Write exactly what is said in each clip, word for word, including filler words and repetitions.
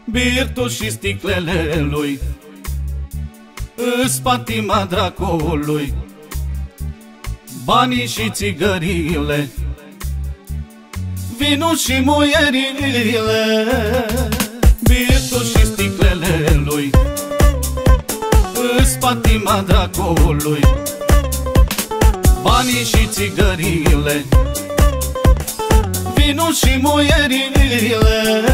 birtul și sticlele lui îs patima dracului, banii și țigările, vinul și muierile. Birtul și sticlele lui îs patima dracului, banii și țigările, vinul și muierile.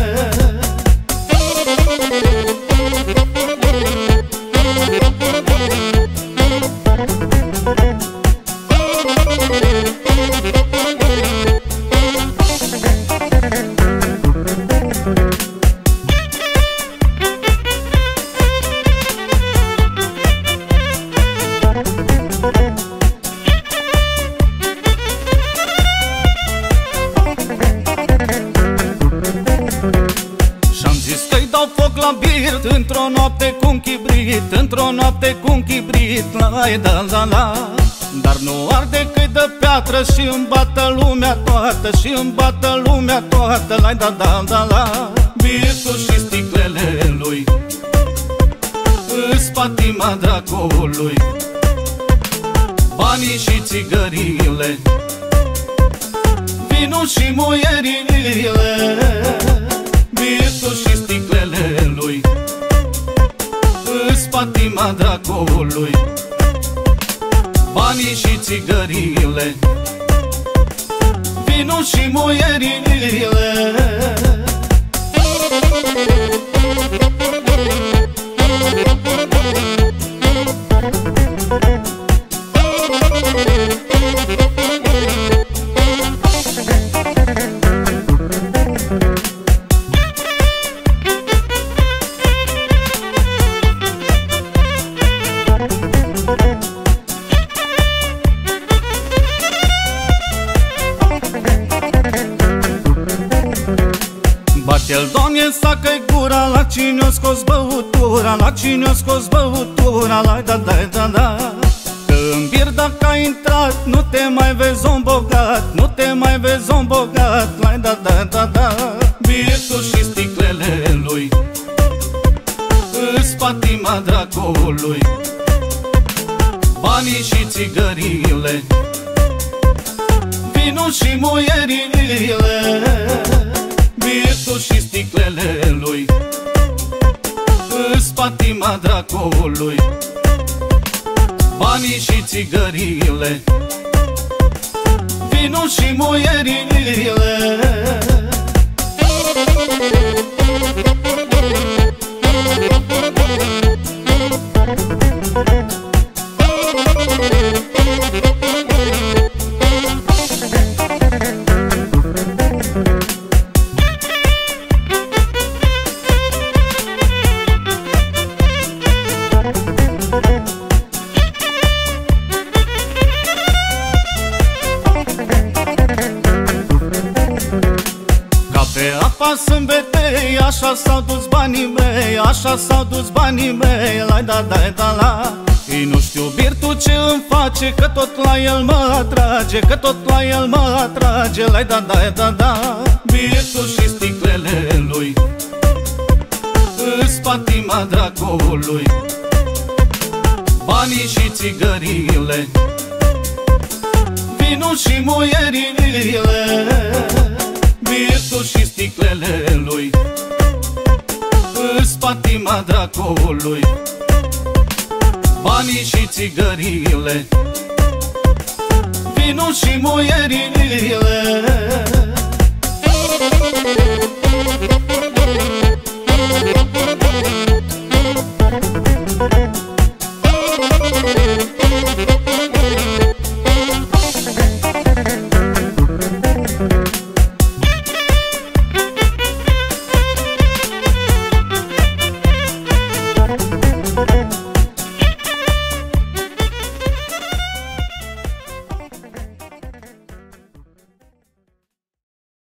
Dau foc la birt într-o noapte cu-n chibrit, într-o noapte cu-n chibrit, la da la la. Dar nu arde că-i dă piatră și îmi bată lumea toată, și îmi bată lumea toată, la da da da la. Birtul și sticlele lui îs patima dracului, banii și țigările, vinul și muierile. Birtul și sticlele lui îs patima dracului, banii și țigările, vinul și muierile. Bate-l, Doamne, sacă-i gura, la cine-o scos băutura, la cine-o scos băutura, la da da da da. Că în bir dacă ai intrat, nu te mai vezi om bogat, nu te mai vezi om bogat, la da da da da. Birtul și sticlele lui îs patima dracului, banii și țigările, vinul și muierile. Birtul și sticlele lui îs patima dracului, banii și țigările, vinul și muierile. Pe apa sâmbetei, așa s-au dus banii mei, așa s-au dus banii mei, la da da da la. Ei nu știu birtul ce îmi face, că tot la el mă atrage, că tot la el mă atrage, la da da da da. Birtul și sticlele lui îs patima dracului, banii și țigările, vinul și muierile. Birtul și sticlele lui îs patima dracului, banii și țigările, vinul și muierile. We'll be right back.